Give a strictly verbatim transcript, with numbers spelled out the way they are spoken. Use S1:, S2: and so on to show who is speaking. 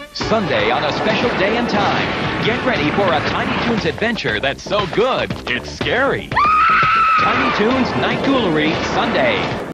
S1: Sunday on a special day and time. Get ready for a Tiny Toons adventure that's so good, it's scary. Tiny Toons Night Ghoulery, Sunday.